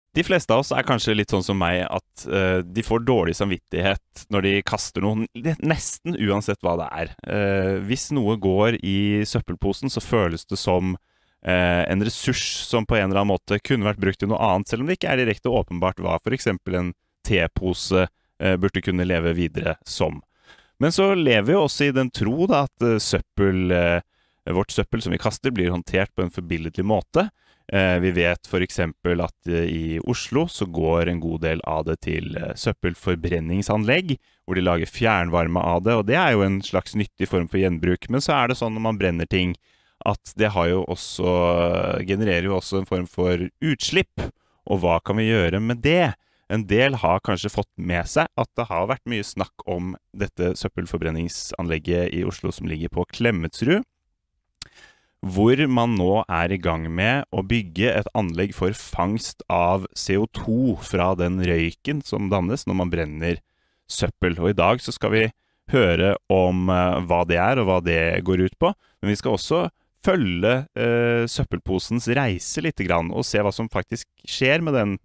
De fleste av oss kanskje litt sånn som meg, at de får dårlig samvittighet når de kaster noe, nesten uansett hva det er. Hvis noe går i søppelposen, så føles det som en ressurs som på en eller annen måte kunne vært brukt til noe annet, selv om det ikke direkte åpenbart hva for eksempel en tepose burde kunne leve videre som. Men så lever vi jo også i den tro da, at vårt søppel som vi kaster blir håndtert på en forbilledlig måte. Vi vet for eksempel at i Oslo så går en god del av det til søppelforbrenningsanlegg, hvor de lager fjernvarme av det, og det jo en slags nyttig form for gjenbruk. Men så det sånn når man brenner ting, at det genererer jo også en form for utslipp. Og hva kan vi gjøre med det? En del har kanskje fått med seg at det har vært mye snakk om dette søppelforbrenningsanlegget i Oslo som ligger på Klemetsrud, hvor man nå i gang med å bygge et anlegg for fangst av CO2 fra den røyken som dannes når man brenner søppel. Og i dag så skal vi høre om hva det og hva det går ut på, men vi skal også følge søppelposens reise litt grann, og se hva som faktisk skjer med den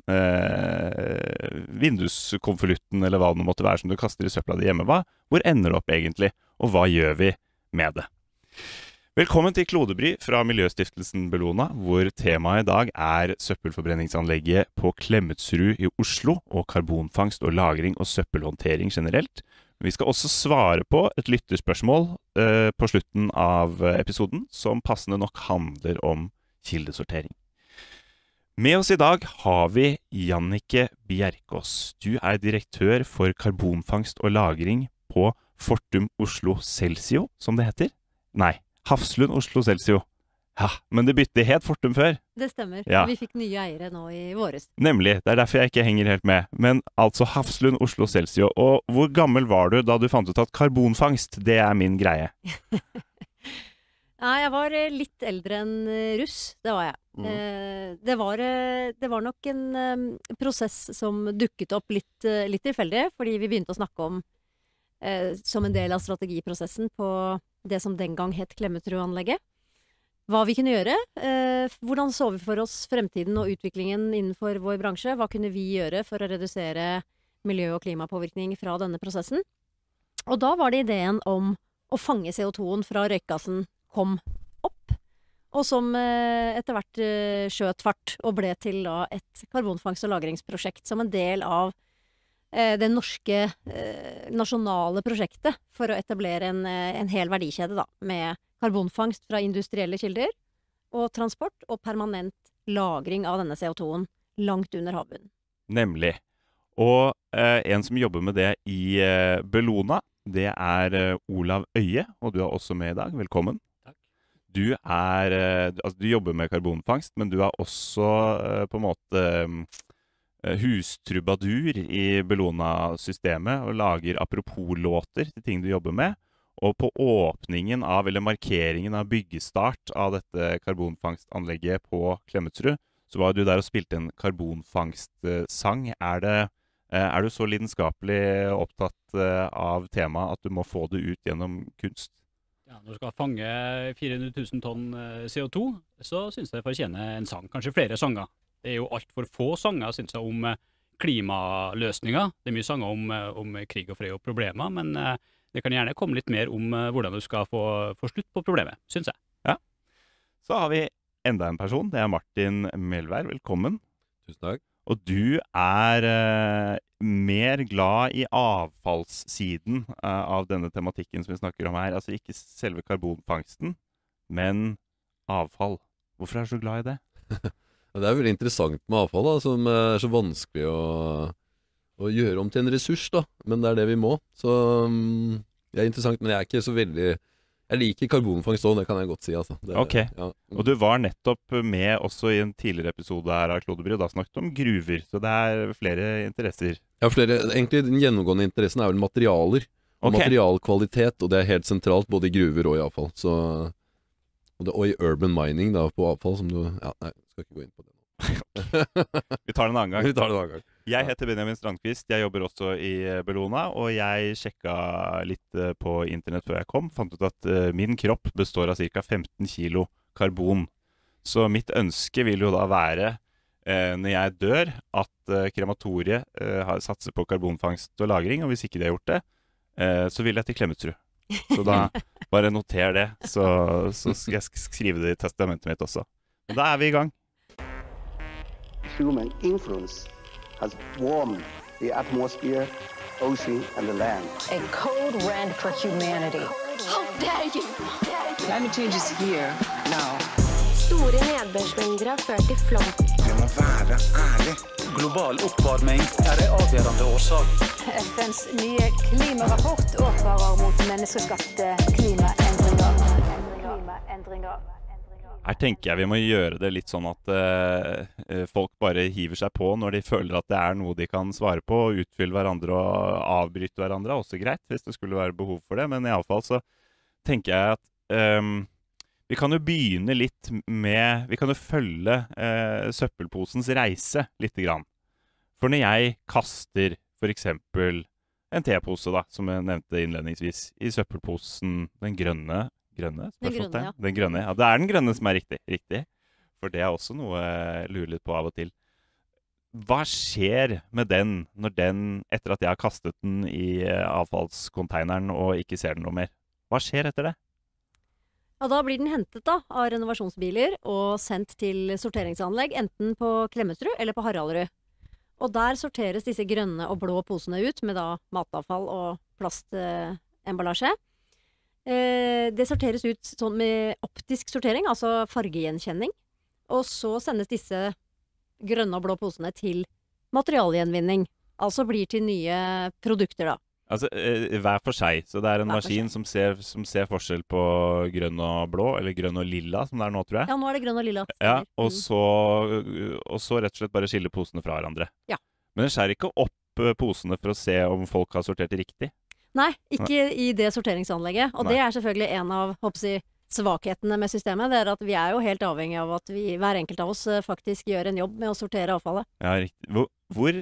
vinduskonvolutten, eller hva det måtte være som du kaster i søpla di hjemme. Hvor ender det opp egentlig, og hva gjør vi med det? Velkommen til Klodebry fra Miljøstiftelsen Bellona, hvor temaet i dag søppelforbrenningsanlegget på Klemetsrud i Oslo, og karbonfangst og lagring og søppelhåndtering generelt. Vi skal også svare på et lytterspørsmål på slutten av episoden, som passende nok handler om kildesortering. Med oss i dag har vi Jannicke Bjerkås. Du direktør for karbonfangst og lagring på Fortum Oslo Celsio, som det heter. Nei, Hafslund Oslo Celsio. Ja, men det het Fortum før. Det stemmer. Ja. Vi fikk nye eiere nå i våres. Nemlig. Det derfor jeg ikke henger helt med. Men altså Hafslund Oslo Celsio. Og hvor gammel var du da du fant ut at karbonfangst, det min greie? Nei, jeg var litt eldre enn russ. Det var jeg. Det var nok en prosess som dukket opp litt tilfeldig, fordi vi begynte å snakke om som en del av strategiprosessen på det som den gang het Klemetsrud-anlegget. Hva vi kunne gjøre, hvordan så vi for oss fremtiden og utviklingen innenfor vår bransje, hva kunne vi gjøre for å redusere miljø- og klimapåvirkning fra denne prosessen. Og da var det ideen om å fange CO2-en fra røykgassen kom opp, og som etter hvert skjøt fart og ble til da et karbonfangst- og lagringsprosjekt som en del av det norske nasjonale prosjektet for å etablere en hel verdikjede da, med karbonfangst fra industrielle kilder, og transport og permanent lagring av denne CO2-en langt under havbunnen. Nemlig. Og en som jobber med det i Bellona, det Olav Øye, og du også med i dag. Velkommen. Takk. Du jobber med karbonfangst, men du også på en måte hustrubadur i Bellona-systemet og lager apropos-låter til ting du jobber med. Og på åpningen eller markeringen av byggestart av dette karbonfangstanlegget på Klemetsrud, så var du der og spilte en karbonfangstsang. Du så lidenskapelig opptatt av temaet at du må få det ut gjennom kunst? Ja, når du skal fange 400 000 tonn CO2, så synes jeg det fortjener en sang, kanskje flere sanger. Det jo alt for få sanger, synes jeg, om klimaløsninger. Det mye sanger om krig og fred og problemer, men det kan gjerne komme litt mer om hvordan du skal få slutt på problemet, synes jeg. Ja. Så har vi enda en person, det Martin Melvær. Velkommen. Tusen takk. Og du mer glad i avfallssiden av denne tematikken som vi snakker om her. Altså ikke selve karbonfangsten, men avfall. Hvorfor du så glad i det? Det veldig interessant med avfall, da, som så vanskelig å gjøre om til en ressurs, da. Men det det vi må. Så det interessant, men jeg ikke så veldig... Jeg liker karbonfangst også, det kan jeg godt si, altså. Ok. Ja. Og du var nettopp med også i en tidligere episode her av Klodebry, og da snakket om gruver, så det flere interesser. Ja, egentlig den gjennomgående interessen vel materialer, og materialkvalitet, og det helt sentralt både i gruver og i avfall. Så, og i urban mining da, på avfall, som du... Ja, nei, skal ikke gå inn på det nå. Vi tar det en annen gang. Vi tar det en annen gang. Jeg heter Benjamin Strandqvist, jeg jobber også i Bellona, og jeg sjekket litt på internett før jeg kom, fant ut at min kropp består av ca. 15 kilo karbon. Så mitt ønske vil jo da være når jeg dør, at krematoriet satser på karbonfangst og lagring, og hvis ikke de har gjort det, så vil jeg til Klemetsrud. Så da bare noter det, så skal jeg skrive det i testamentet mitt også. Men da vi i gang. Human influence has warmed the atmosphere, ocean and the land. A code red for humanity. How dare you? Climate change is here now. Store nedbørsmengder har ført til flom. Vi må være ærlig. Global oppvarming en avgjørende årsak. FNs nye klimarapport advarer mot menneskeskapte klimaendringer. Her tenker jeg vi må gjøre det litt sånn at folk bare hiver seg på når de føler at det er noe de kan svare på, og utfylle hverandre og avbryte hverandre er også greit, hvis det skulle være behov for det. Men i alle fall så tenker jeg at vi kan jo begynne litt med, vi kan jo følge søppelposens reise litt grann. For når jeg kaster for eksempel en tepose da, som jeg nevnte innledningsvis, i søppelposen, den grønne, spørsmålstegn? Ja. Den grønne, ja. Det er den grønne som er riktig. For det er også noe jeg lurer litt på av og til. Hva skjer med den når etter at jeg har kastet den i avfallskonteineren og ikke ser den noe mer? Hva skjer etter det? Ja, da blir den hentet da, av renovasjonsbiler og sendt til sorteringsanlegg, enten på Klemetsrud eller på Haraldrud. Og der sorteres disse grønne og blå posene ut med da matavfall og plastemballasje. Det sorteres ut sånn med optisk sortering, altså fargegjenkjenning. Og så sendes disse grønne og blå posene til materialgjenvinning. Altså blir til nye produkter da. Altså hver for seg, så det er en maskin som ser forskjell på grønn og blå, eller grønn og lilla, som det er nå, tror jeg. Ja, nå er det grønn og lilla. Ja, og så rett og slett bare skille posene fra hverandre. Ja. Men det skjærer ikke opp posene for å se om folk har sortert riktig? Nei, ikke i det sorteringsanlegget. Og det er selvfølgelig en av, svakhetene med systemet. Det er at vi er jo helt avhengig av at hver enkelt av oss faktisk gjør en jobb med å sortere avfallet. Ja, riktig. Hvor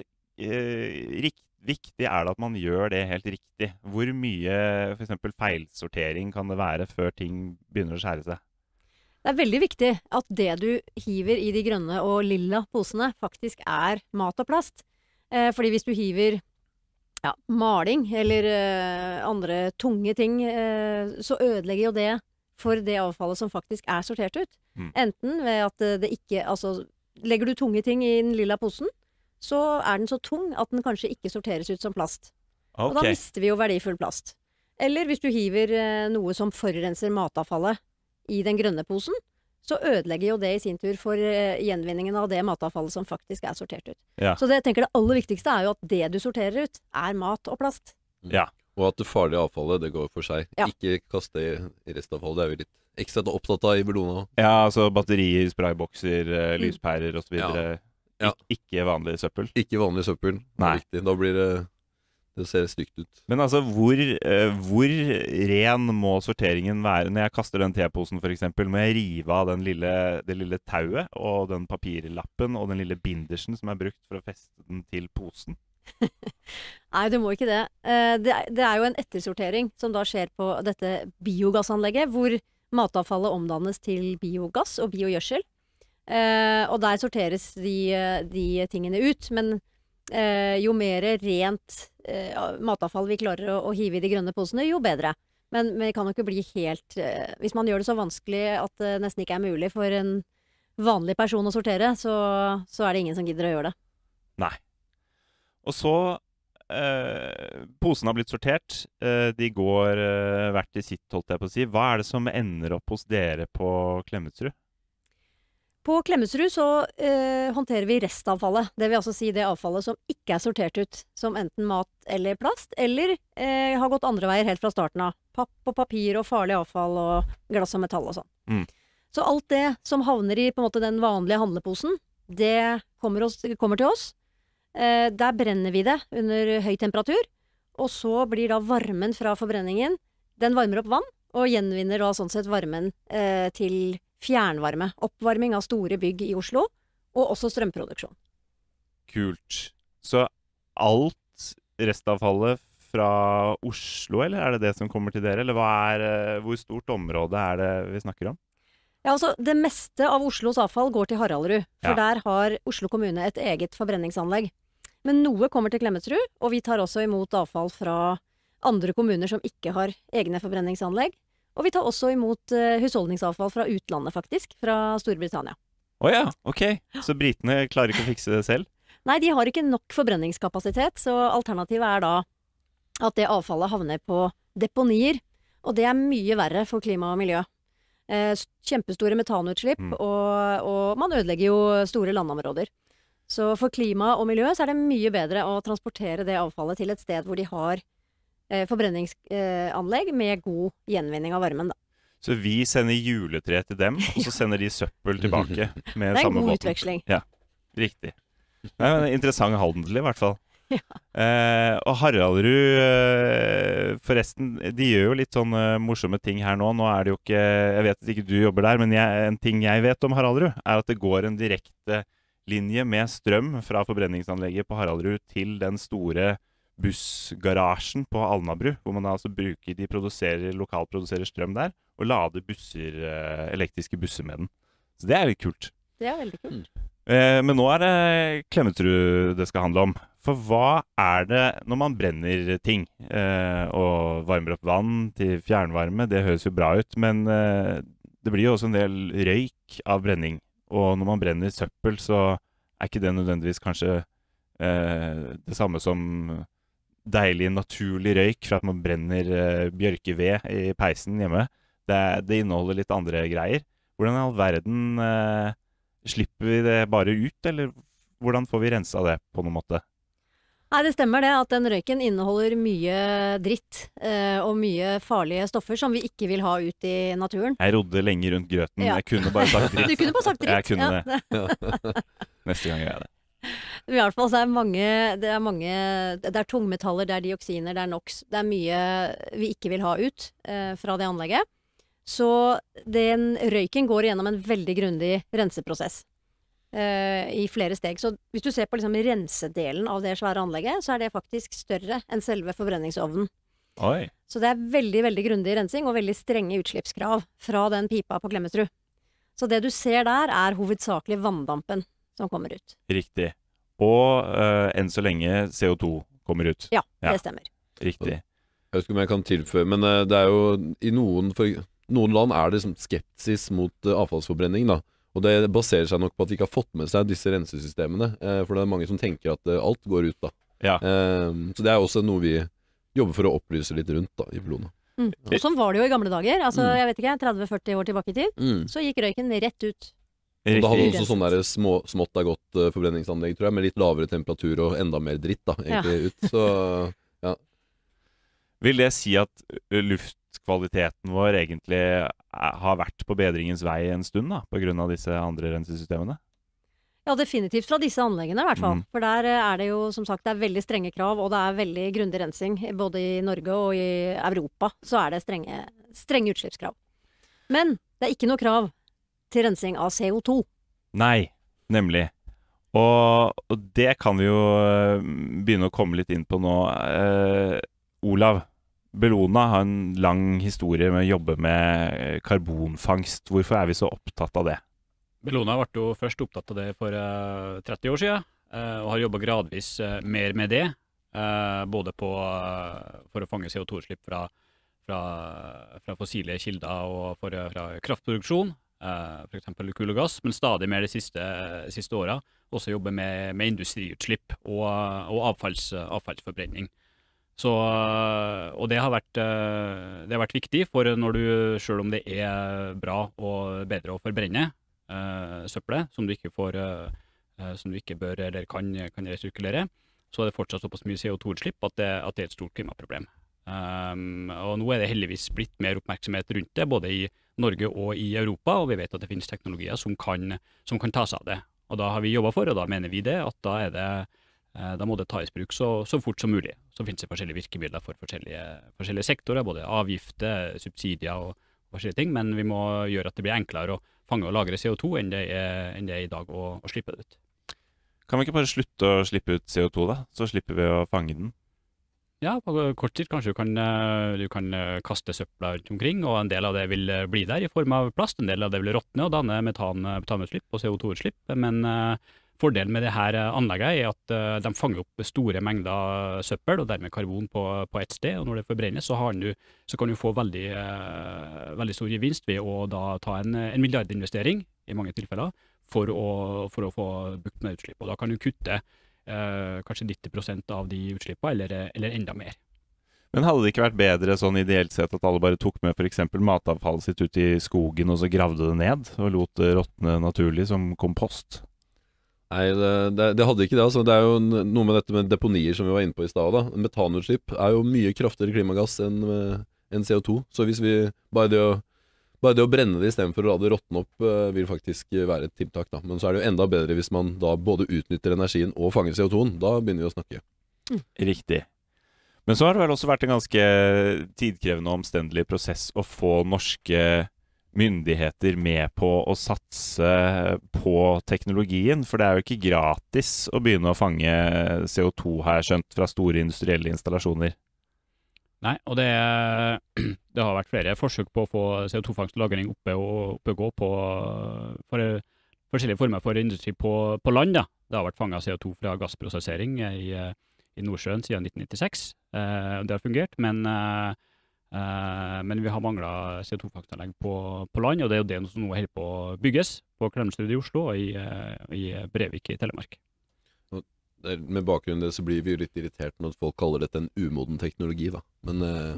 viktig er det at man gjør det helt riktig? Hvor mye for eksempel feilsortering kan det være før ting begynner å skjære seg? Det er veldig viktig at det du hiver i de grønne og lilla posene faktisk er mat og plast. Fordi hvis du hiver maling eller andre tunge ting, så ødelegger jo det for det avfallet som faktisk er sortert ut. Enten ved at det ikke, altså legger du tunge ting i den lilla posen, så er den så tung at den kanskje ikke sorteres ut som plast. Okay. Og da mister vi jo verdifull plast. Eller hvis du hiver noe som forurenser matavfallet i den grønne posen, så ødelegger jo det i sin tur for gjenvinningen av det matavfallet som faktisk er sortert ut. Ja. Så jeg tenker det aller viktigste er jo at det du sorterer ut, er mat og plast. Ja. Og at det farlige avfallet, det går for seg. Ja. Ikke kaste i restavfallet, det er vi litt ekstra opptatt av i Bellona. Ja, altså batterier, spraybokser, lyspærer og så videre. Ja. Ikke vanlig søppel. Ikke vanlig søppel. Det er viktig. Da blir det ser stygt ut. Men altså, hvor ren må sorteringen være? Når jeg kaster den teposen for eksempel, må jeg rive av det lille tauet og den papirlappen og den lille bindersen som er brukt for å feste den til posen? Nei, du må ikke det. Det er jo en ettersortering som da skjer på dette biogassanlegget, hvor matavfallet omdannes til biogass og biogjødsel. Og der sorteres de tingene ut, men jo mer rent matavfall vi klarer å hive i de grønne posene, jo bedre. Men vi kan jo ikke bli helt hvis man gjør det så vanskelig at det nesten ikke er mulig for en vanlig person å sortere, så er det ingen som gidder å gjøre det. Nei. Og så posene har blitt sortert, de går hvert i sitt, holdt jeg på å si. Hva er det som ender opp hos dere på Klemetsrud? På Klemetsrud så håndterer vi restavfallet. Det vil altså si det avfallet som ikke er sortert ut, som enten mat eller plast, eller har gått andre veier helt fra starten av. Papp og papir og farlig avfall og glass og metall og sånn. Så alt det som havner i på en måte den vanlige handleposen, det kommer til oss. Der brenner vi det under høy temperatur, og så blir da varmen fra forbrenningen, den varmer opp vann, og gjenvinner da sånn sett varmen til fjernvarme, oppvarming av store bygg i Oslo, og også strømproduksjon. Kult. Så alt restavfallet fra Oslo, eller er det det som kommer til dere? Eller hvor stort område er det vi snakker om? Ja, altså det meste av Oslos avfall går til Haraldrud, for Ja. der har Oslo kommune et eget forbrenningsanlegg. Men noe kommer til Klemetsrud, og vi tar også imot avfall fra andre kommuner som ikke har egne forbrenningsanlegg. Og vi tar også imot husholdningsavfall fra utlandet faktisk, fra Storbritannia. Åja, ok. Så britene klarer ikke å fikse det selv? Nei, de har ikke nok forbrenningskapasitet, så alternativet er da at det avfallet havner på deponier, og det er mye verre for klima og miljø. Kjempestore metanutslipp, og man ødelegger jo store landområder. Så for klima og miljø så er det mye bedre å transportere det avfallet til et sted hvor de har forbrenningsanlegg med god gjenvinning av varmen. Da. Så vi sender juletre til dem, og så sender de søppel tilbake med Det er en samme god båten. utveksling. Ja, riktig. Det er en interessant handel i hvert fall. Ja. Og Haraldrud, forresten, de gjør jo litt sånne morsomme ting her nå. Nå er det jo ikke, jeg vet at ikke du jobber der, men en ting jeg vet om Haraldrud, er at det går en direkte linje med strøm fra forbrenningsanlegget på Haraldrud til den store bussgarasjen på Alnabru, hvor man altså bruker, de lokalproduserer strøm der, og lader elektriske busser med den. Så det er jo kult. Det er veldig kult. Men nå er det Klemetsrud det skal handle om. For hva er det når man brenner ting og varmer opp vann til fjernvarme? Det høres jo bra ut, men det blir jo også en del røyk av brenning. Og når man brenner søppel, så er ikke det nødvendigvis kanskje det samme som deilig, naturlig røyk fra at man brenner bjørkeved i peisen hjemme. Det inneholder litt andre greier. Hvordan i all verden slipper vi det bare ut, eller hvordan får vi rensa det på noen måte? Nei, det stemmer det at den røyken inneholder mye dritt og mye farlige stoffer som vi ikke vil ha ut i naturen. Jeg rodde lenge rundt grøten. Ja. Jeg kunne bare sagt dritt. Du kunne bare sagt dritt. Jeg kunne ja. det. Neste gang gjør jeg det. I hvert fall så er det er tungmetaller, det er dioksiner, det er NOx. Det er mye vi ikke vil ha ut fra det anlegget. Så den røyken går gjennom en veldig grundig renseprosess i flere steg. Så hvis du ser på liksom rensedelen av det svære anlegget, så er det faktisk større enn selve forbrenningsovnen. Oi. Så det er veldig, veldig grundig rensing og veldig strenge utslippskrav fra den pipa på Klemetsrud. Så det du ser der er hovedsakelig vanndampen som kommer ut. Riktig. Og enn så lenge CO2 kommer ut. Ja, det stemmer. Riktig. Jeg vet ikke om jeg kan tilføye, men det er jo i noen land er det skepsis mot avfallsforbrenning, da. Og det baserer seg nok på at de ikke har fått med seg disse rensesystemene. For det er mange som tenker at alt går ut, da. Ja. Så det er også noe vi jobber for å opplyse litt rundt, da, i Bellona. Og sånn var det jo i gamle dager. Altså, jeg vet ikke, 30-40 år tilbake i tid. Så gikk røyken rett ut. Og da hadde også sånn der smått er godt forbrenningsanlegg, tror jeg, med litt lavere temperatur og enda mer dritt, da, egentlig ut. Så, ja. Vil det si at luftkvaliteten vår egentlig har vært på bedringens vei en stund, da, på grunn av disse andre rensesystemene? Ja, definitivt fra disse anleggene i hvert fall. For der er det jo, som sagt, det er veldig strenge krav, og det er veldig grundig rensing. Både i Norge og i Europa så er det strenge utslippskrav. Men det er ikke noe krav til rensing av CO2. Nei, nemlig. Og det kan vi jo begynne å komme litt inn på nå. Olav, Bellona har en lang historie med å jobbe med karbonfangst. Hvorfor er vi så opptatt av det? Bellona ble jo først opptatt av det for 30 år siden, og har jobbet gradvis mer med det, både for å fange CO2-utslipp fra fossile kilder og fra kraftproduksjon, for eksempel kull og gass, men stadig mer de siste årene også jobbe med industriutslipp og avfallsforbrenning. Og det har vært viktig, for når du, selv om det er bra og bedre å forbrenne søppelet, som du ikke bør eller kan resirkulere, så er det fortsatt såpass mye CO2-utslipp at det er et stort klimaproblem. Og nå er det heldigvis blitt mer oppmerksomhet rundt det, både i Norge og i Europa, og vi vet at det finnes teknologier som kan ta seg av det. Og da har vi jobbet for, og da mener vi det, at da må det tas i bruk så fort som mulig. Så finnes det forskjellige virkemidler for forskjellige sektorer, både avgifter, subsidier og forskjellige ting, men vi må gjøre at det blir enklere å fange og lagre CO2 enn det er i dag å slippe det ut. Kan vi ikke bare slutte å slippe ut CO2 da, så slipper vi å fange den? Ja, på kort tid kanskje du kan kaste søpla rundt omkring, og en del av det vil bli der i form av plast, en del av det vil råtne og danne metanutslipp og CO2-utslipp, men fordelen med det her anlegget er at de fanger opp store mengder søppel og dermed karbon på et sted, og når det forbrennes så kan du få veldig stor gevinst ved å da ta en milliardinvestering i mange tilfeller for å få bukt med utslipp, og da kan du kutte kanskje 90% av de utslippene, eller enda mer. Men hadde det ikke vært bedre sånn ideelt sett at alle bare tok med for eksempel matavfallet sitt ut i skogen og så gravde det ned, og lot det råtne naturlig som kompost? Nei, det hadde ikke det. Altså. Det er jo noe med dette med deponier som vi var inne på i stad. Metanutslipp er jo mye kraftigere klimagass enn CO2. Så hvis vi bare det å brenne det istedenfor å la det råtne opp, vil faktisk være et tiltak. Da. Men så er det jo enda bedre hvis man da både utnytter energien og fanger CO2-en. Da begynner vi å snakke. Riktig. Men så har det vel også vært en ganske tidkrevende og omstendelig prosess å få norske myndigheter med på å satse på teknologien, for det er jo ikke gratis å begynne å fange CO2 her, skjønt, fra store industrielle installasjoner. Nei, og det har vært flere forsøk på å få CO2-fangst og lagring oppe og gå på for forskjellige former for industri på land. Da. Det har vært fanget CO2 fra gassprosessering i Nordsjøen siden 1996. Det har fungert, men vi har manglet CO2-fangstanlegg på land, og det er jo det som nå holder på å bygges på Klemetsrud i Oslo og i Brevik i Telemark. Med bakgrunn i det så blir vi jo litt irritert når folk kaller dette en umoden teknologi, da. Men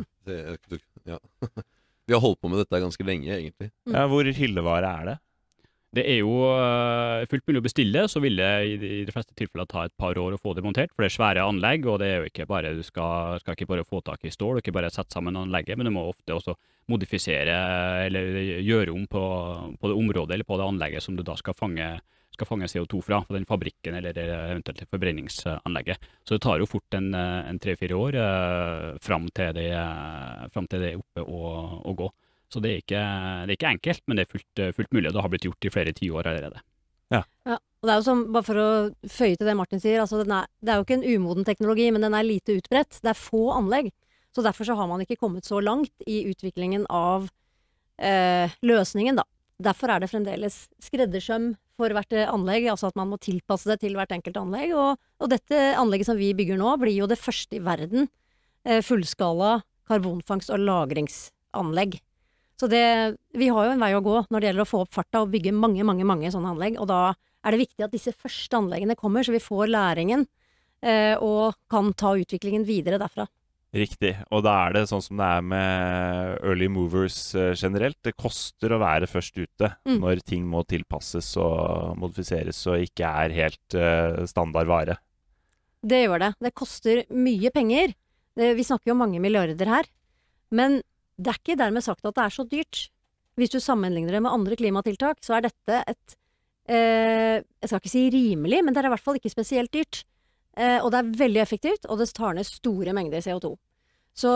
ja. Vi har holdt på med dette ganske lenge, egentlig. Ja, hvor hyllevare er det? Det er jo fullt mulig å bestille, så vil det i de fleste tilfeller ta et par år å få det montert, for det er svære anlegg, og det er jo ikke bare, du skal ikke bare få tak i stål, og ikke bare sette sammen anlegget, men du må ofte også modifisere eller gjøre om på det området eller på det anlegget som du da skal fange CO2 fra, på den fabrikken eller eventuelt forbrenningsanlegget. Så det tar jo fort en 3-4 år fram til det er oppe og gå. Så det er ikke enkelt, men det er fullt mulig, og det har blitt gjort i flere 10 år allerede. Ja, og det er jo som, bare for å føye til det Martin sier, altså det er jo ikke en umoden teknologi, men den er lite utbredt. Det er få anlegg, så derfor så har man ikke kommet så langt i utviklingen av løsningen, da. Derfor er det fremdeles skreddersøm for hvert anlegg, altså at man må tilpasse det til hvert enkelt anlegg, og dette anlegget som vi bygger nå blir jo det første i verden fullskala karbonfangst- og lagringsanlegg. Så vi har jo en vei å gå når det gjelder å få opp farta og bygge mange sånne anlegg, og da er det viktig at disse første anleggene kommer, så vi får læringen og kan ta utviklingen videre derfra. Riktig, og da er det sånn som det er med early movers generelt. Det koster å være først ute når ting må tilpasses og modifiseres og ikke er helt standard vare. Det gjør det. Det koster mye penger. Vi snakker jo om mange milliarder her. Men det er ikke dermed sagt at det er så dyrt. Hvis du sammenligner det med andre klimatiltak, så er dette jeg skal ikke si rimelig, men det er i hvert fall ikke spesielt dyrt. Og det er veldig effektivt, og det tar ned store mengder CO2. Så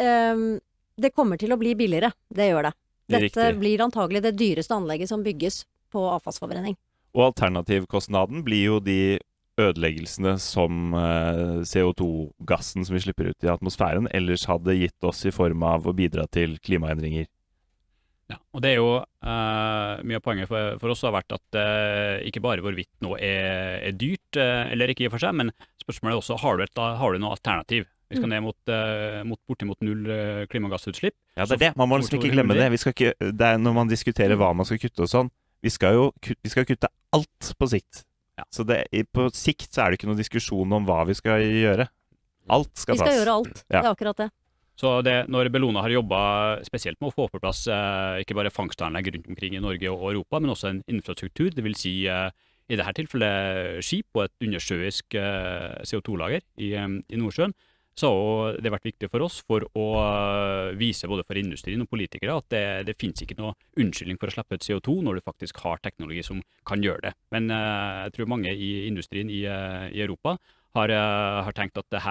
det kommer til å bli billigere, det gjør det. Dette blir antagelig det dyreste anlegget som bygges på avfallsforbrenning. Og alternativkostnaden blir jo de ødeleggelsene som CO2-gassen som vi slipper ut i atmosfæren ellers hadde gitt oss i form av å bidra til klimaendringer. Ja, og det er jo mye av poenget for oss har vært at ikke bare hvorvidt noe er dyrt eller ikke i og for seg, men spørsmålet er også, har du noe alternativ? Vi skal ned mot bortimot 0 klimagassutslipp. Ja, det er det. Man må liksom ikke glemme det. Det er når man diskuterer hva man skal kutte og sånn, vi skal kutte alt på sikt. Ja. Så på sikt så er det ikke noen diskusjon om hva vi skal gjøre. Alt skal tas. Vi skal gjøre alt. Ja. Det er akkurat det. Så når Bellona har jobbet spesielt med å få på plass ikke bare fangstanlegg rundt omkring i Norge og Europa, men også en infrastruktur, det vil si i dette tilfellet skip og et undersjøisk CO2-lager i Nordsjøen, så har det vært viktig for oss for å vise både for industrien og politikere at det finnes ikke noe unnskyldning for å slippe ut CO2 når du faktisk har teknologi som kan gjøre det. Men jeg tror mange i industrien i Europa har tenkt at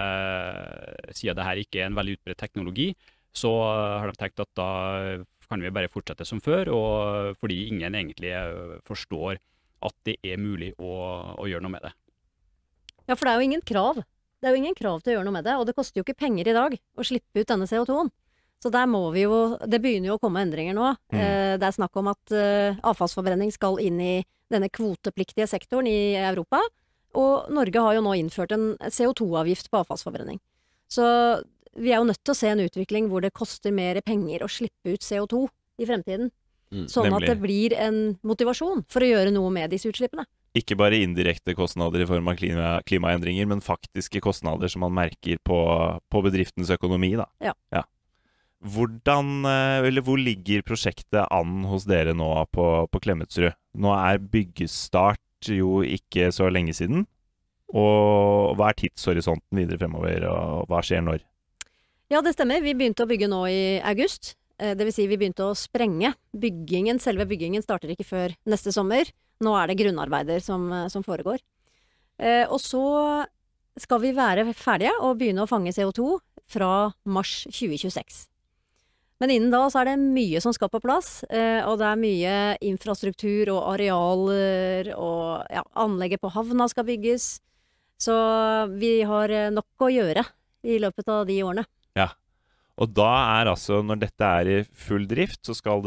siden det her ikke er en veldig utbredt teknologi, så har de tenkt at da kan vi bare fortsette som før, og fordi ingen egentlig forstår at det er mulig å gjøre noe med det. Ja, for det er jo ingen krav. Det er jo ingen krav til å gjøre noe med det, og det koster jo ikke penger i dag å slippe ut denne CO2-en. Så der må vi jo, det begynner jo å komme endringer nå. Det er snakk om at avfallsforbrenning skal inn i denne kvotepliktige sektoren i Europa, og Norge har jo nå innført en CO2-avgift på avfallsforbrenning. Så vi er jo nødt til å se en utvikling hvor det koster mer penger å slippe ut CO2 i fremtiden. Sånn at det blir en motivasjon for å gjøre noe med disse utslippene. Ikke bare indirekte kostnader i form av klimaendringer, men faktiske kostnader som man merker på bedriftens økonomi, da. Ja. Hvor ligger prosjektet an hos dere nå på Klemetsrud? Nå er byggestart jo ikke så lenge siden. Og hva er tidshorisonten videre fremover, og hva skjer når? Ja, det stemmer. Vi begynte å bygge nå i august. Det vil si vi begynte å sprenge. Selve byggingen starter ikke før neste sommer. Nå er det grunnarbeider som foregår. Og så skal vi være ferdige og begynne å fange CO2 fra mars 2026. Men innen da så er det mye som skal på plass, og det er mye infrastruktur og arealer, og anlegget på havna skal bygges. Så vi har nok å gjøre i løpet av de årene. Ja, og da altså, når dette er i full drift, så skal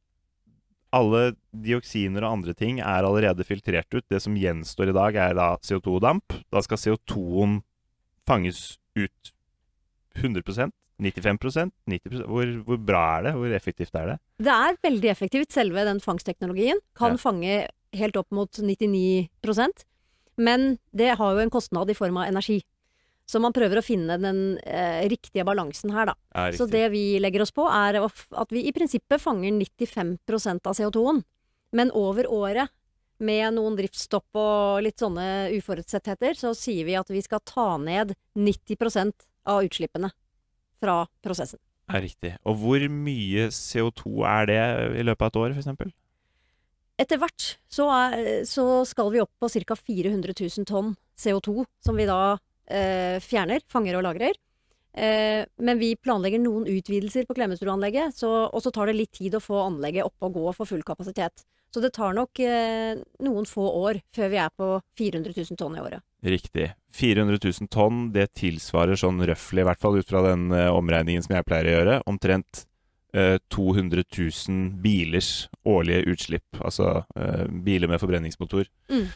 alle dioksiner og andre ting er allerede filtrert ut. Det som gjenstår i dag er da CO2-damp. Da skal CO2-en fanges ut 100%, 95%, 90%. Hvor bra er det? Hvor effektivt er det? Det er veldig effektivt, selve den fangstteknologien. Kan fange helt opp mot 99%. Men det har jo en kostnad i form av energi. Så man prøver å finne den riktige balansen her, da. Så det vi legger oss på er at vi i prinsippet fanger 95% av CO2-en. Men over året, med noen driftsstopp og litt sånne uforutsettheter, så sier vi at vi skal ta ned 90% av utslippene fra prosessen. Riktig. Og hvor mye CO2 er det i løpet av et år, for eksempel? Etter hvert så skal vi opp på ca. 400 000 tonn CO2, som vi da fjerner, fanger og lagrer. Men vi planlegger noen utvidelser på Klemetsrud-anlegget, og så tar det litt tid å få anlegget opp og gå for full kapasitet. Så det tar nok noen få år før vi er på 400 000 tonn i året. Riktig. 400 000 tonn, det tilsvarer sånn røffelig, i hvert fall ut fra den omregningen som jeg pleier å gjøre, omtrent 200 000 bilers årlige utslipp, altså biler med forbrenningsmotor,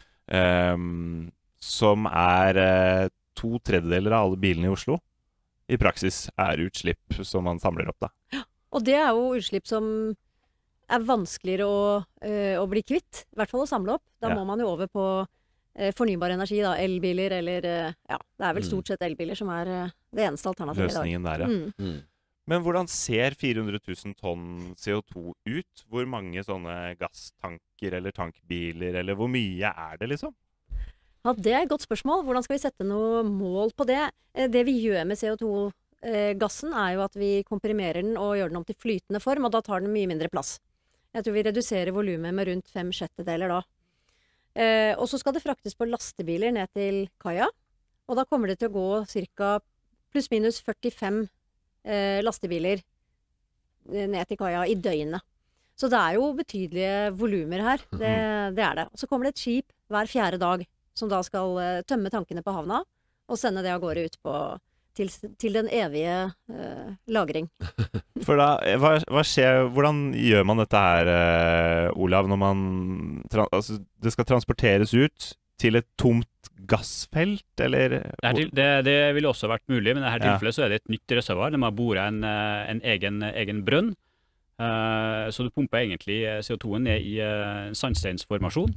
som er 2/3 av alle bilene i Oslo. I praksis er utslipp som man samler opp, da. Ja, og det er jo utslipp som er vanskeligere å bli kvitt, i hvert fall å samle opp. Da må man jo over på fornybar energi, da, elbiler, eller det er vel stort sett elbiler som er det eneste alternativet i dag. Løsningen der, Men hvordan ser 400 000 tonn CO2 ut? Hvor mange sånne gasstanker eller tankbiler, eller hvor mye er det, liksom? Ja, det er et godt spørsmål. Hvordan skal vi sette noe mål på det? Det vi gjør med CO2-gassen er jo at vi komprimerer den og gjør den om til flytende form, og da tar den mye mindre plass. Jeg tror vi reduserer volumet med rundt 5/6 da. Og så skal det fraktes på lastebiler ned til kaia, og da kommer det til å gå ca. pluss minus 45 lastebiler ned til kaia i døgnet. Så det er jo betydelige volumer her, det er det. Og så kommer det et skip hver 4. dag, som da skal tømme tankene på havna, og sende det av gårde ut til den evige lagring. For da, hva skjer, hvordan gjør man dette her, Olav, når det skal transporteres ut til et tomt gassfelt, eller? Det ville også vært mulig, men i dette tilfellet så er det et nytt reservoar. Det må bore en egen brønn. Så du pumper egentlig CO2-en ned i en sandsteinsformasjon,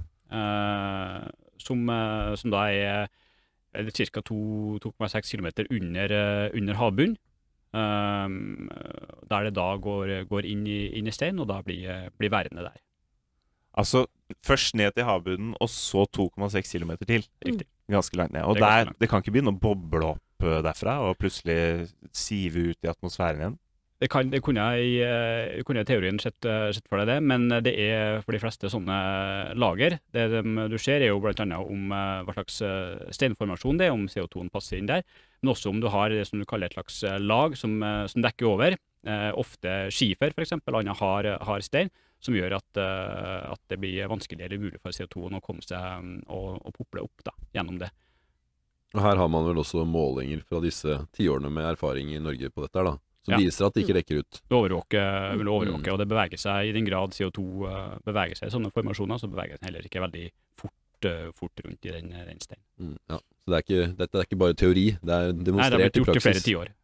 som da er ca. 2,6 km under havbunnen, der det da går inn i stein, og da blir værende der. Altså først ned til havbunnen, og så 2,6 km til. Riktig. Ganske langt ned. Og det kan ikke begynne å boble opp derfra, og plutselig sive ut i atmosfæren igjen? Det kunne i teorien sett for deg det, men det er for de fleste sånne lager. Det du ser er jo blant annet om hva slags steinformasjon det er, om CO2-en passer inn der, men også om du har det som du kaller et slags lag som dekker over, ofte skifer for eksempel, annen hard stein, som gjør at det blir vanskelig eller mulig for CO2-en å komme seg og pople opp da, gjennom det. Og her har man vel også målinger fra disse 10 årene med erfaring i Norge på dette her da, som viser at det ikke rekker ut. Vil overvåke, og det beveger seg i den grad CO2 beveger seg i sånne formasjoner, så beveger den heller ikke veldig fort rundt i den steinen. Ja, så dette er ikke bare teori, det er demonstrert i praksis. Nei, det har blitt gjort i flere 10 år.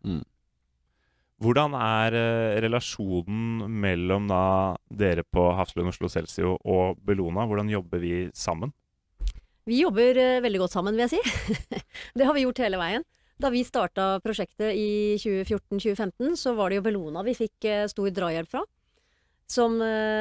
Hvordan er relasjonen mellom da dere på Hafslund Oslo Celsio og Bellona? Hvordan jobber vi sammen? Vi jobber veldig godt sammen, vil jeg si. Det har vi gjort hele veien. Da vi startet prosjektet i 2014-2015, så var det jo Bellona vi fikk stor drahjelp fra. Som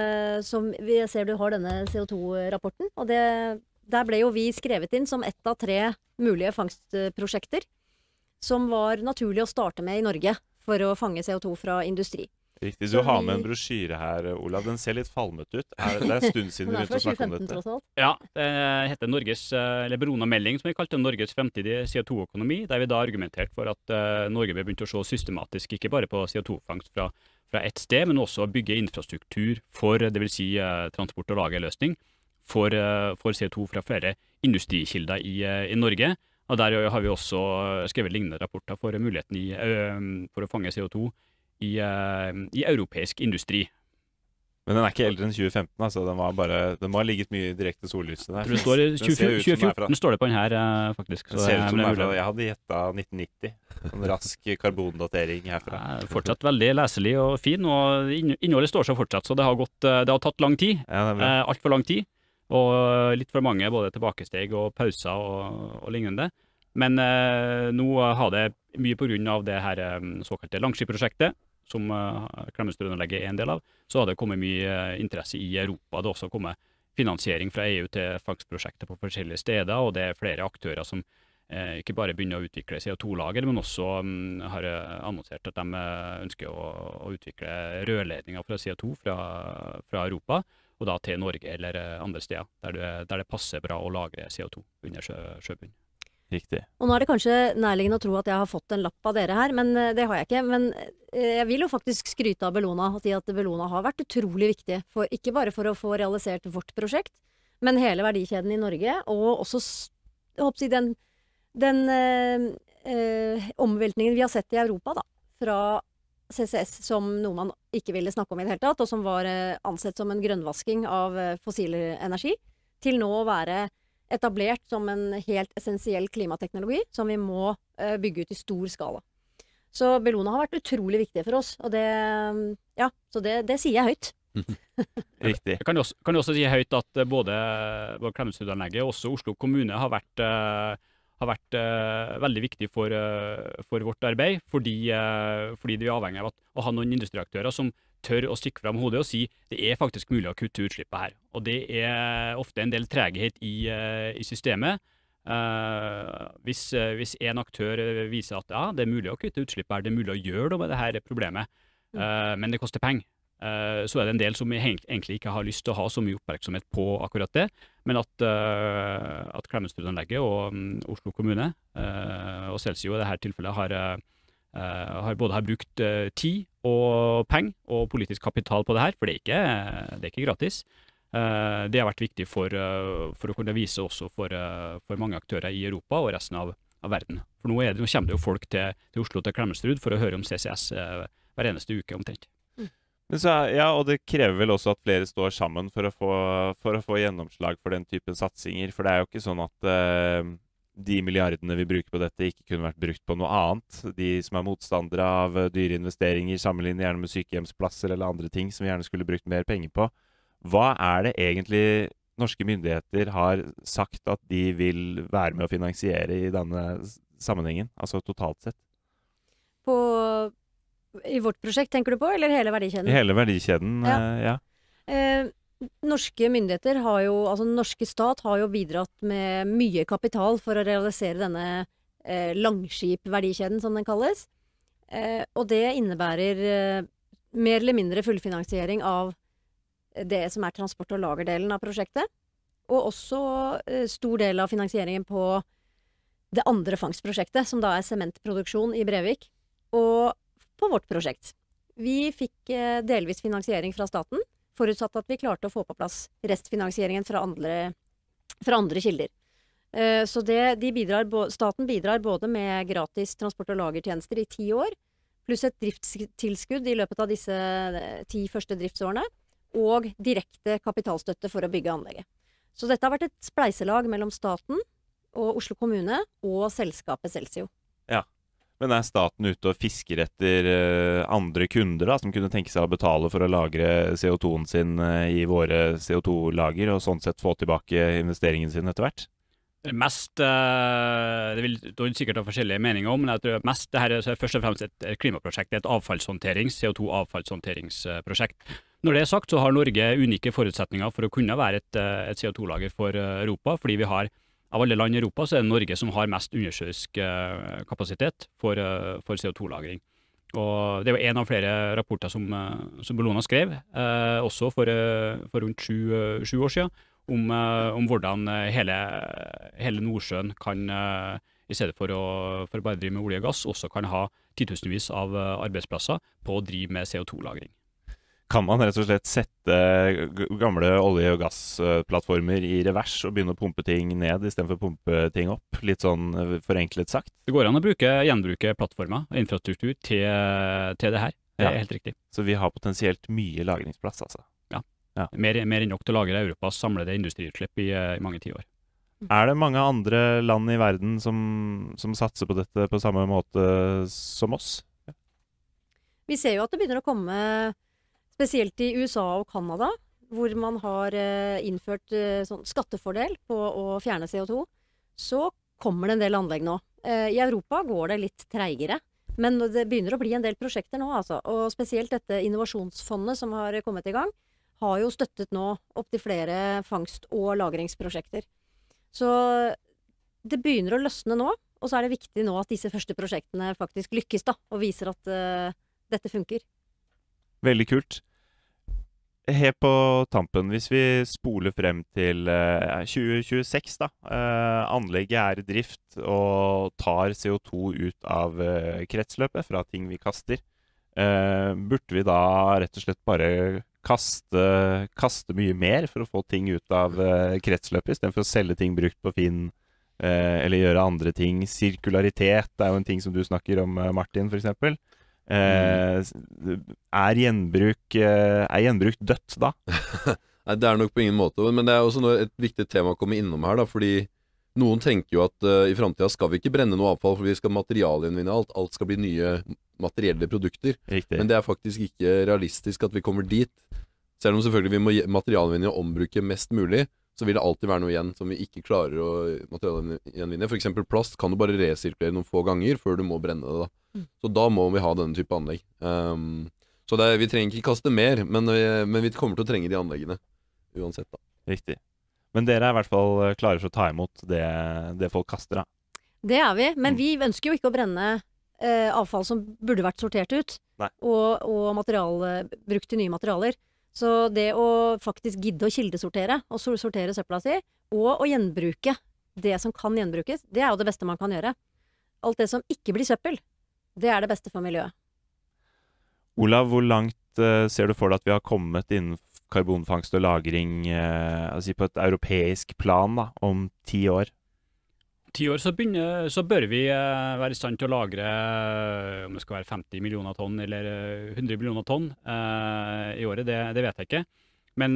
vi ser du har denne CO2-rapporten. Og der ble jo vi skrevet inn som ett av 3 mulige fangstprosjekter som var naturlig å starte med i Norge for å fange CO2 fra industri. Riktig, du har med en brosjyre her, Olav. Den ser litt falmet ut. Det er en stund siden vi begynte å snakke om dette. Ja, det heter Bellona-melding, som vi kalte Norges fremtidige CO2-økonomi, der vi da argumenterte for at Norge ble begynt å se systematisk, ikke bare på CO2-fangst fra ett sted, men også bygge infrastruktur for, det vil si transport- og lagerløsning, for CO2 fra flere industrikilder i Norge. Og der har vi også skrevet lignende rapporter for muligheten for å fange CO2 i europeisk industri. Men den er ikke eldre enn 2015, altså den må ha ligget mye direkte sollyset der. Det står 2014 står det på den her, faktisk. Det ser ut som jeg hadde gjettet 1990. En rask karbondatering herfra. Fortsatt veldig leselig og fin, og innholdet står seg fortsatt, så det har tatt lang tid. Alt for lang tid. Og litt for mange både tilbakesteg og pauser og lignende. Men nå har det mye på grunn av det her såkalte Langskip-prosjektet, som Klemetsrud-anlegget er en del av, så har det kommet mye interesse i Europa. Det har også kommet finansiering fra EU til fangstprosjekter på forskjellige steder, og det er flere aktører som ikke bare begynner å utvikle CO2-lager, men også har annonsert at de ønsker å utvikle rørledninger fra CO2 fra Europa, og da til Norge eller andre steder, der det passer bra å lagre CO2 under sjøbunnen. Riktig. Og nå er det kanskje nærliggende å tro at jeg har fått en lapp av dere her, men det har jeg ikke. Men jeg vil jo faktisk skryte av Bellona og si at Bellona har vært utrolig viktig, ikke bare for å få realisert vårt prosjekt, men hele verdikjeden i Norge, og også den omveltningen vi har sett i Europa da, fra CCS som noe man ikke ville snakke om i det hele tatt, og som var ansett som en grønnvasking av fossil energi, til nå å være etablert som en helt essensiell klimateknologi som vi må bygge ut i stor skala. Så Bellona har vært utrolig viktig for oss, og det sier jeg høyt. Riktig. Jeg kan jo også si høyt at både Klemetsrud-anlegget og også Oslo kommune har vært veldig viktig for vårt arbeid, fordi vi er avhengig av å ha noen industriaktører som tør å stikke fram hodet og si det er faktisk mulig å kutte utslippet her. Og det er ofte en del treghet i systemet. Hvis en aktør viser at ja, det er mulig å kutte utslippet her, det er mulig å gjøre noe med dette problemet, men det koster penger. Så er det en del som egentlig ikke har lyst til å ha så mye oppmerksomhet på akkurat det, men at Klemetsrud-anlegget og Oslo kommune og Celsio i dette tilfellet har brukt tid og penger og politisk kapital på det her, for det er ikke gratis. Det har vært viktig for å kunne vise også for mange aktører i Europa og resten av verden. For nå kommer det jo folk til Oslo til Klemetsrud for å høre om CCS hver eneste uke omtrent. Og det krever vel også at flere står sammen for å få gjennomslag for den typen satsinger, for det er jo ikke sånn at de milliardene vi bruker på dette ikke kunne vært brukt på noe annet. De som er motstandere av dyre investeringer, sammenlignet gjerne med sykehjemsplasser eller andre ting som vi gjerne skulle brukt mer penger på. Hva er det egentlig norske myndigheter har sagt at de vil være med å finansiere i denne sammenhengen, altså totalt sett? I vårt prosjekt tenker du på, eller hele verdikjeden? I hele verdikjeden, ja. Norske myndigheter den norske stat har jo bidratt med mye kapital for å realisere denne langskip-verdikjeden, som den kalles. Og det innebærer mer eller mindre fullfinansiering av det som er transport- og lagerdelen av prosjektet. Og også stor del av finansieringen på det andre fangstprosjektet, som da er sementproduksjon i Brevik. Og på vårt prosjekt. Vi fikk delvis finansiering fra staten, forutsatt at vi klarte å få på plass restfinansieringen fra andre kilder. Så staten bidrar både med gratis transport- og lagertjenester i 10 år, pluss et driftstilskudd i løpet av disse 10 første driftsårene, og direkte kapitalstøtte for å bygge anlegget. Så dette har vært et spleiselag mellom staten og Oslo kommune og selskapet Celsio. Ja, men staten ute og fisker etter andre kunder da, som kunne tenke seg å betale for å lagre CO2-en sin i våre CO2-lager, og sånn sett få tilbake investeringen sin etter hvert? Det vil sikkert ha forskjellige meninger om, men jeg tror mest det her er først og fremst et klimaprosjekt, et CO2-avfallshåndteringsprosjekt. Når det er sagt, så har Norge unike forutsetninger for å kunne være et CO2-lager for Europa, fordi vi har, av alle land i Europa, så er det Norge som har mest undersjøisk kapasitet for CO2-lagring. Og det er jo en av flere rapporter som Bellona skrev, også for rundt 7 år siden, om hvordan hele Nordsjøen kan, i stedet for bare drive med olje og gass, også kan ha titusenvis av arbeidsplasser på å drive med CO2-lagring. Kan man rett og slett sette gamle olje- og gassplattformer i revers og begynne å pumpe ting ned i stedet for å pumpe ting opp? Litt sånn forenklet sagt. Det går an å gjenbruke plattformer og infrastruktur til det her. Det er helt riktig. Så vi har potensielt mye lagringsplass, altså? Ja. Mer enn nok til å lagre Europas samlede industriutslipp i mange tiår. Er det mange andre land i verden som satser på dette på samme måte som oss? Vi ser jo at det begynner å komme, spesielt i USA og Canada, hvor man har innført sånn skattefordel på å fjerne CO2. Så kommer det en del anlegg nå. I Europa går det litt treigere, men det begynner å bli en del prosjekter nå, altså. Og spesielt dette innovasjonsfondet som har kommet i gang, har jo støttet nå opp til flere fangst- og lagringsprosjekter. Så det begynner å løsne nå, og så er det viktig nå at disse første prosjektene faktisk lykkes da, og viser at dette funker. Veldig kult. Helt på tampen, hvis vi spoler frem til 2026 da, anlegget er i drift og tar CO2 ut av kretsløpet fra ting vi kaster, burde vi da rett og slett bare kaste mye mer for å få ting ut av kretsløpet, i stedet for å selge ting brukt på Finn, eller gjøre andre ting? Sirkularitet er jo en ting som du snakker om, Martin, for eksempel. Er gjenbruk dødt da? Nei, det er nok på ingen måte, men det er også et viktig tema å komme innom her da, fordi noen tenker jo at i fremtiden skal vi ikke brenne noe avfall, for vi skal materialgjenvinne alt skal bli nye materielle produkter. Riktig. Men det er faktisk ikke realistisk at vi kommer dit. Selv om selvfølgelig vi må materialgjenvinne og ombruke mest mulig, så vil det alltid være noe igjen som vi ikke klarer å materialgjenvinne. For eksempel plast kan du bare resirkulere noen få ganger før du må brenne det da. Så da må vi ha denne type anlegg. Så vi trenger ikke kaste mer, men vi kommer til å trenge de anleggene uansett da. Riktig. Men dere er i hvert fall klare for å ta imot det folk kaster da. Det er vi, men vi ønsker jo ikke å brenne avfall som burde vært sortert ut, og brukt til nye materialer. Så det å faktisk gidde å kildesortere, og sortere søpla si, og å gjenbruke det som kan gjenbrukes, det er jo det beste man kan gjøre. Alt det som ikke blir søppel, det er det beste for miljøet. Olav, hvor langt ser du for deg at vi har kommet innen karbonfangst og lagring på et europeisk plan da, om 10 år? 10 år så bør vi være i stand til å lagre om det skal være 50 millioner tonn eller 100 millioner tonn i året, det vet jeg ikke. Men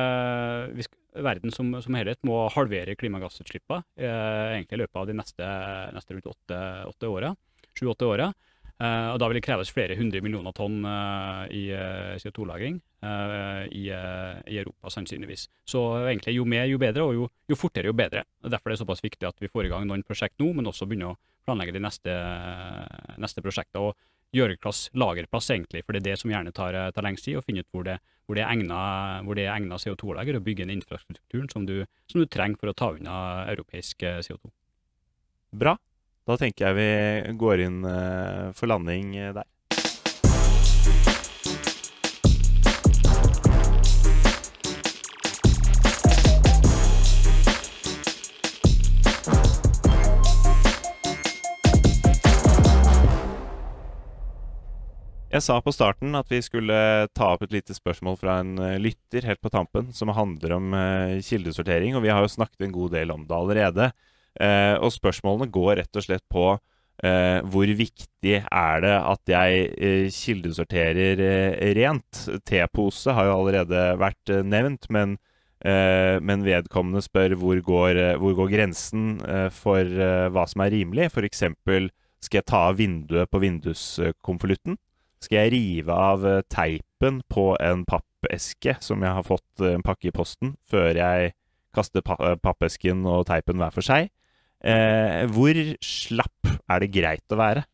verden som helhet må halvere klimagassutslippene egentlig i løpet av de neste rundt 7-8 årene. Og da vil det kreves flere 100 millioner tonn i CO2-lagring i Europa, sannsynligvis. Så egentlig jo mer, jo bedre, og jo fortere, jo bedre. Og derfor er det såpass viktig at vi får i gang noen prosjekt nå, men også begynner å planlegge de neste prosjekter, og gjøre lagerplass egentlig, for det er det som gjerne tar lengst tid, å finne ut hvor det er egnet CO2-lager, og bygge en infrastrukturen som du trenger for å ta unna europeisk CO2. Bra. Da tenker jeg vi går inn for landing der. Jeg sa på starten at vi skulle ta opp et lite spørsmål fra en lytter helt på tampen, som handler om kildesortering, og vi har jo snakket en god del om det allerede. Og spørsmålene går rett og slett på hvor viktig er det at jeg kildesorterer rent. Tepose har jo allerede vært nevnt, men vedkommende spør hvor går grensen for hva som er rimelig. For eksempel, skal jeg ta av vinduet på vinduskonvolutten? Skal jeg rive av teipen på en pappeske som jeg har fått en pakke i posten, før jeg kaster pappesken og teipen hver for seg? Hvor slapp er det greit å være?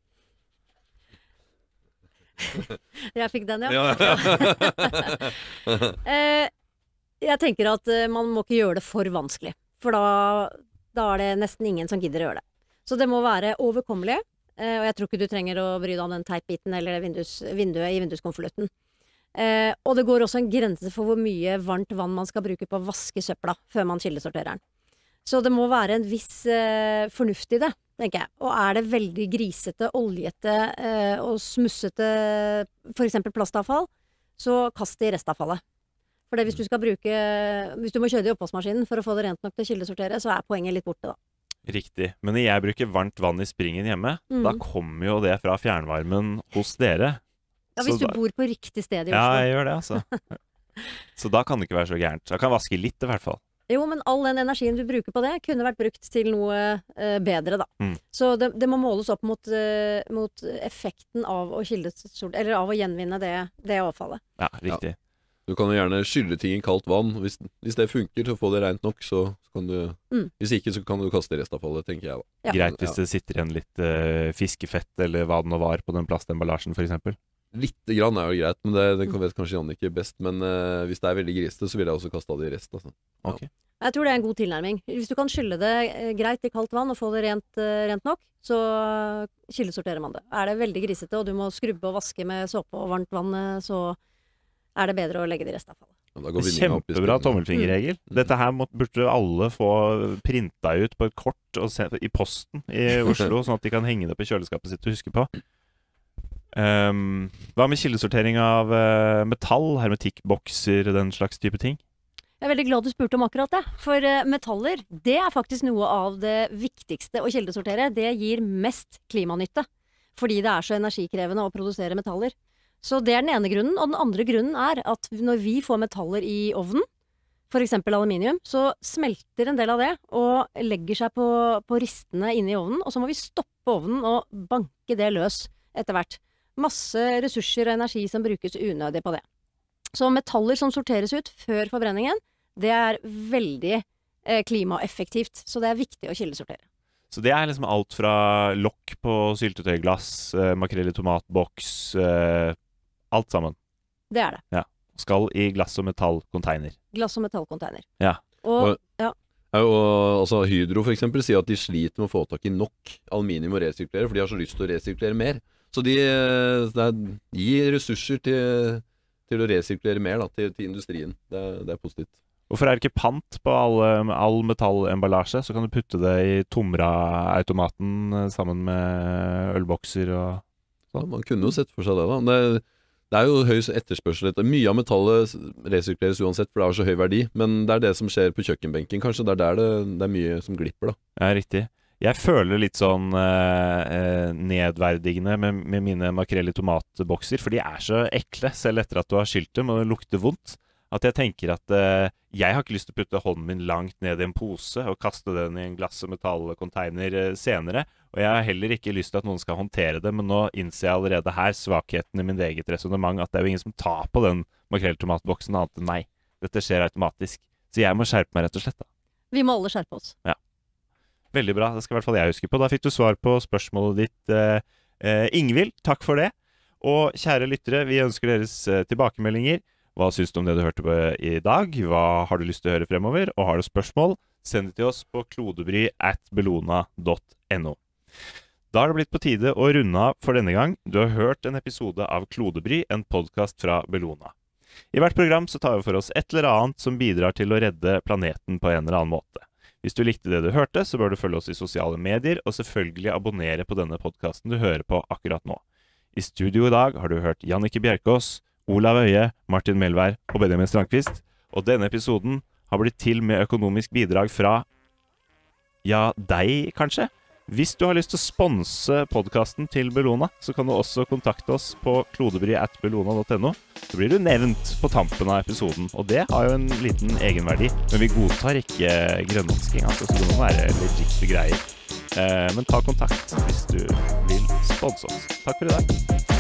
Jeg fikk den, ja. Jeg tenker at man må ikke gjøre det for vanskelig, for da er det nesten ingen som gidder å gjøre det. Så det må være overkommelig, og jeg tror ikke du trenger å bry deg om den teipbiten eller vinduet i vinduskonvolutten. Og det går også en grense for hvor mye varmt vann man skal bruke på å vaske søpla før man kildesorterer den. Så det må være en viss fornuft i det, tenker jeg. Og er det veldig grisete, oljete og smussete, for eksempel plastavfall, så kast det i restavfallet. For hvis du må kjøre det i oppvaskmaskinen for å få det rent nok til å kildesortere, så er poenget litt borte da. Riktig. Men når jeg bruker varmt vann i springen hjemme, da kommer jo det fra fjernvarmen hos dere. Ja, hvis du bor på riktig sted i Oslo. Ja, jeg gjør det, altså. Så da kan det ikke være så gærent. Jeg kan vaske litt i hvert fall. Jo, men all den energien du bruker på det, kunne vært brukt til noe bedre, da. Så det må måles opp mot effekten av å eller av å gjenvinne det avfallet. Ja, riktig. Ja. Du kan jo gjerne skylle ting i kaldt vann. Hvis det funker til å få det rent nok, så kan du hvis ikke, så kan du kaste restavfallet, tenker jeg da. Ja. Greit hvis det sitter igjen litt fiskefett eller hva det nå var på den plastemballasjen, for eksempel. Litt grann er jo greit, men det vet kanskje Jannicke best. Men hvis det er veldig grisete, så vil jeg også kaste av det i rest. Altså. Okay. Jeg tror det er en god tilnærming. Hvis du kan skylle det greit i kaldt vann og få det rent nok, så kildesorterer man det. Er det veldig grisete, og du må skrubbe og vaske med såpe og varmt vann, så er det bedre å legge det i restavfallet. Kjempebra tommelfingerregel. Dette her burde alle få printa ut på et kort og se i posten i Oslo, sånn at de kan henge det på kjøleskapet sitt og huske på. Hva med kildesortering av metall, hermetikkbokser, den slags type ting? Jeg er veldig glad du spurte om akkurat det, for metaller, det er faktisk noe av det viktigste å kildesortere. Det gir mest klimanytte, fordi det er så energikrevende å produsere metaller. Så det er den ene grunnen, og den andre grunnen er at når vi får metaller i ovnen, for eksempel aluminium, så smelter en del av det og legger seg på ristene inne i ovnen, og så må vi stoppe ovnen og banke det løs etter hvert. Masse ressurser og energi som brukes unødig på det. Så metaller som sorteres ut før forbrenningen, det er veldig klimaeffektivt, så det er viktig å kildesortere. Så det er liksom alt fra lokk på syltetøyglass, makrell i tomatboks, alt sammen. Det er det. Ja. Skal i glass- og metallcontainer. Glass- og metallcontainer. Ja. Og altså Hydro for eksempel sier at de sliter med å få tak i nok aluminium å resirkulere, for de har så lyst til å resirkulere mer. Så de gir ressurser til å resirkulere mer da, til industrien. Det er positivt. Hvorfor er det ikke pant på all metallemballasje? Så kan du putte det i Tomra-automaten sammen med ølbokser og sånn. Ja, man kunne jo sett for seg det da. Det er jo høy etterspørsel etter. Mye av metallet resirkuleres uansett, for det har så høy verdi. Men det er det som skjer på kjøkkenbenken, kanskje. Det er der det er mye som glipper da. Ja, riktig. Jeg føler litt sånn nedverdigende med mine makrell i tomatbokser, for de er så ekle, selv etter at du har skylt dem, og det lukter vondt. At jeg tenker at jeg har ikke lyst til å putte hånden min langt ned i en pose og kaste den i en glass- og metallcontainer senere. Og jeg har heller ikke lyst til at noen skal håndtere det, men nå innser jeg allerede her svakheten i min eget resonemang, at det er jo ingen som tar på den makrell-tomatboksen annet enn meg. Dette skjer automatisk. Så jeg må skjerpe meg rett og slett da. Vi må alle skjerpe oss. Ja. Veldig bra, det skal i hvert fall jeg huske på. Da fikk du svar på spørsmålet ditt, Ingvild. Takk for det. Og kjære lyttere, vi ønsker deres tilbakemeldinger. Hva synes du om det du hørte på i dag? Hva har du lyst til å høre fremover? Og har du spørsmål, send det til oss på klodebry@bellona.no. Da har det blitt på tide å runde av for denne gang. Du har hørt en episode av Klodebry, en podcast fra Bellona. I hvert program så tar vi for oss et eller annet som bidrar til å redde planeten på en eller annen måte. Hvis du likte det du hørte, så bør du følge oss i sosiale medier, og selvfølgelig abonnere på denne podcasten du hører på akkurat nå. I studio i dag har du hørt Jannicke Bjerkås, Olav Øye, Martin Melvær og Benjamin Strandqvist, og denne episoden har blitt til med økonomisk bidrag fra ja, deg kanskje. Hvis du har lyst til å sponse podcasten til Bellona, så kan du også kontakte oss på klodebry@bellona.no. Så blir du nevnt på tampen av episoden, og det har jo en liten egenverdi. Men vi godtar ikke grønnvasking, altså, så det må være legit greier. Men ta kontakt hvis du vil sponse oss. Takk for i dag.